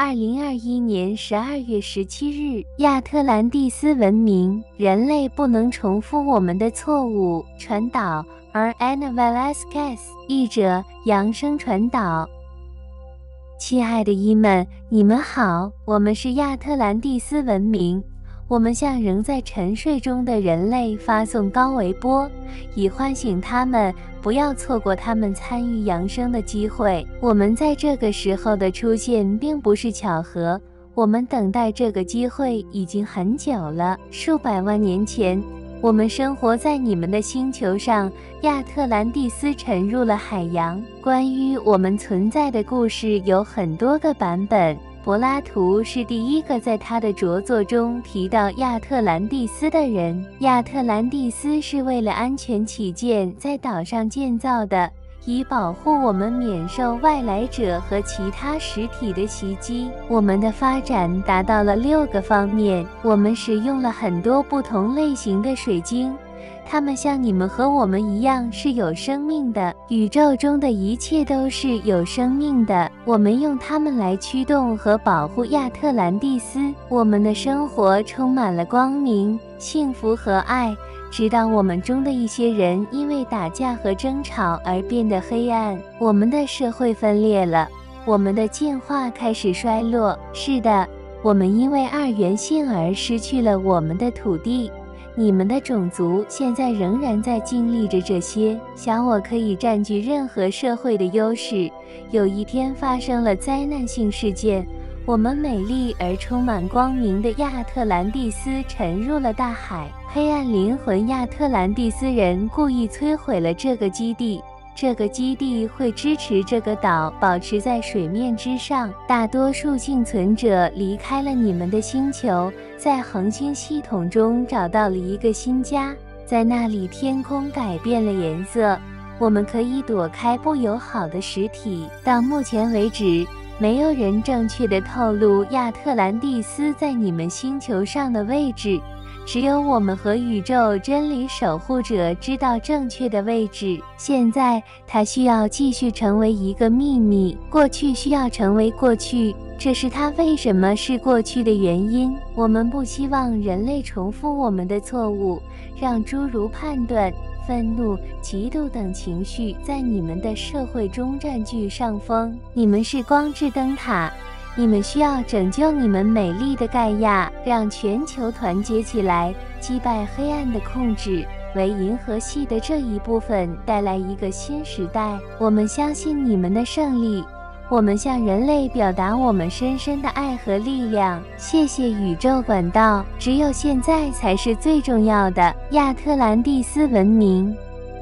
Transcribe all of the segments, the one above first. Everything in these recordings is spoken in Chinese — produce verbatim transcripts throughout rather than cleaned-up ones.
二零二一年十二月十七日，亚特兰蒂斯文明，人类不能重复我们的错误。传导 Ana Velasquez， 译者扬声传导。亲爱的伊们，你们好，我们是亚特兰蒂斯文明。我们向仍在沉睡中的人类发送高维波，以唤醒他们，不要错过他们参与扬声的机会。我们在这个时候的出现并不是巧合，我们等待这个机会已经很久了。数百万年前，我们生活在你们的星球上，亚特兰蒂斯沉入了海洋。关于我们存在的故事有很多个版本。柏拉图是第一个在他的着作中提到亚特兰蒂斯的人。亚特兰蒂斯是为了安全起见在岛上建造的，以保护我们免受外来者和其他实体的袭击。我们的发展达到了六个方面，我们使用了很多不同类型的水晶。它们像你们和我们一样是有生命的，宇宙中的一切都是有生命的。我们用它们来驱动和保护亚特兰蒂斯。我们的生活充满了光明、幸福和爱，直到我们中的一些人因为打架和争吵而变得黑暗。我们的社会分裂了，我们的进化开始衰落。是的，我们因为二元性而失去了我们的土地。你们的种族现在仍然在经历着这些。小我可以占据任何社会的优势。有一天发生了灾难性事件，我们美丽而充满光明的亚特兰蒂斯沉入了大海。黑暗灵魂亚特兰蒂斯人故意摧毁了这个基地。这个基地会支持这个岛保持在水面之上。大多数幸存者离开了你们的星球，在恒星系统中找到了一个新家，在那里天空改变了颜色，我们可以躲开不友好的实体。到目前为止，没有人正确的透露亚特兰蒂斯在你们星球上的位置。只有我们和宇宙真理守护者知道正确的位置。现在，它需要继续成为一个秘密。过去需要成为过去，这是它为什么是过去的原因。我们不希望人类重复我们的错误，让诸如判断、愤怒、嫉妒等情绪在你们的社会中占据上风。你们是光之灯塔。你们需要拯救你们美丽的盖亚，让全球团结起来，击败黑暗的控制，为银河系的这一部分带来一个新时代。我们相信你们的胜利。我们向人类表达我们深深的爱和力量。谢谢宇宙管道，只有现在才是最重要的。亚特兰蒂斯文明。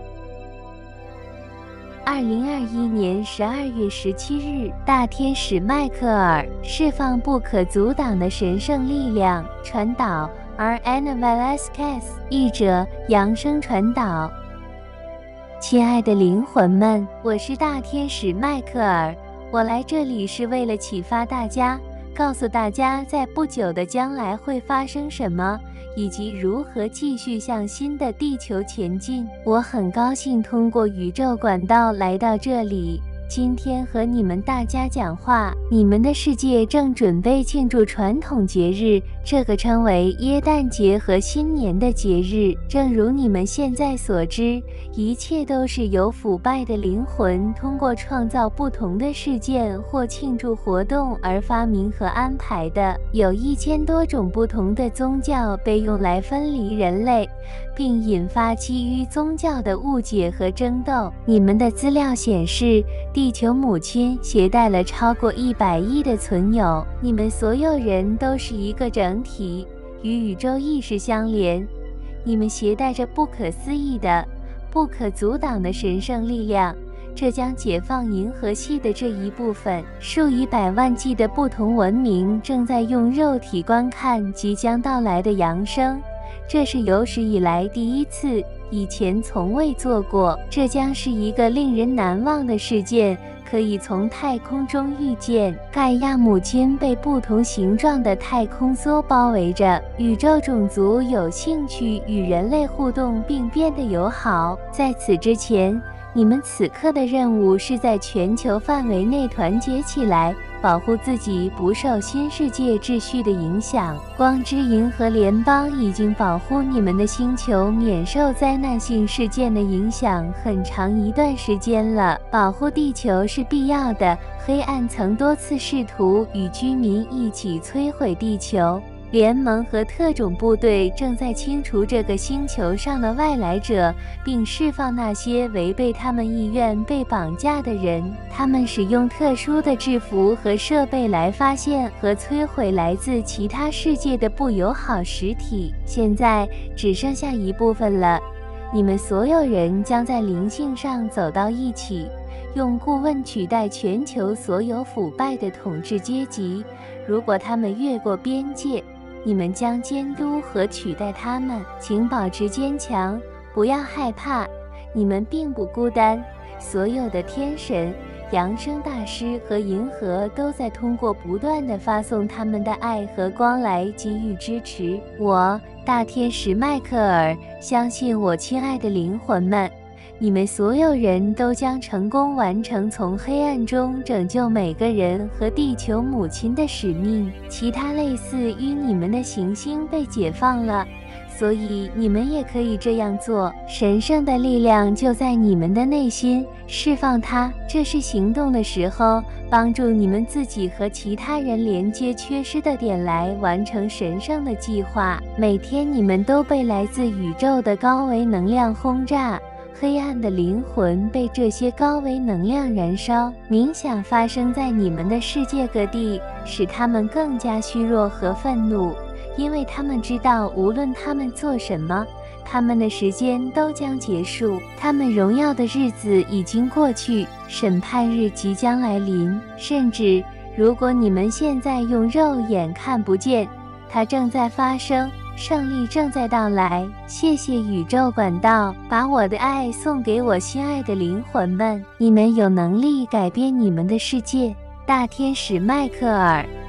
二零二一年十二月十七日，大天使迈克尔释放不可阻挡的神圣力量。传导 Ana Velasquez， 译者扬声传导。亲爱的灵魂们，我是大天使迈克尔，我来这里是为了启发大家，告诉大家在不久的将来会发生什么，以及如何继续向新的地球前进。我很高兴通过宇宙管道来到这里，今天和你们大家讲话。你们的世界正准备庆祝传统节日，这个称为耶诞节和新年的节日。正如你们现在所知，一切都是由腐败的灵魂通过创造不同的事件或庆祝活动而发明和安排的。有一千多种不同的宗教被用来分离人类，并引发基于宗教的误解和争斗。你们的资料显示，地球母亲携带了超过一百亿的存有。你们所有人都是一个整体，与宇宙意识相连。你们携带着不可思议的、不可阻挡的神圣力量，这将解放银河系的这一部分。数以百万计的不同文明正在用肉体观看即将到来的扬升，这是有史以来第一次，以前从未做过。这将是一个令人难忘的事件，可以从太空中遇见。盖亚母亲被不同形状的太空梭包围着，宇宙种族有兴趣与人类互动并变得友好。在此之前， 你们此刻的任务是在全球范围内团结起来，保护自己不受新世界秩序的影响。光之银河联邦已经保护你们的星球免受灾难性事件的影响很长一段时间了。保护地球是必要的，黑暗曾多次试图与居民一起摧毁地球。联盟和特种部队正在清除这个星球上的外来者，并释放那些违背他们意愿被绑架的人。他们使用特殊的制服和设备来发现和摧毁来自其他世界的不友好实体。现在只剩下一部分了，你们所有人将在灵性上走到一起，用顾问取代全球所有腐败的统治阶级。如果他们越过边界，你们将监督和取代他们。请保持坚强，不要害怕，你们并不孤单。所有的天神、扬声大师和银河都在通过不断地发送他们的爱和光来给予支持。我，大天使迈克尔，相信我，亲爱的灵魂们，你们所有人都将成功完成从黑暗中拯救每个人和地球母亲的使命。其他类似于你们的行星被解放了，所以你们也可以这样做。神圣的力量就在你们的内心，释放它。这是行动的时候，帮助你们自己和其他人连接缺失的点来完成神圣的计划。每天你们都被来自宇宙的高维能量轰炸。黑暗的灵魂被这些高维能量燃烧。冥想发生在你们的世界各地，使他们更加虚弱和愤怒，因为他们知道无论他们做什么，他们的时间都将结束。他们荣耀的日子已经过去，审判日即将来临。甚至如果你们现在用肉眼看不见，它正在发生。胜利正在到来。谢谢宇宙管道，把我的爱送给我心爱的灵魂们。你们有能力改变你们的世界。大天使迈克尔。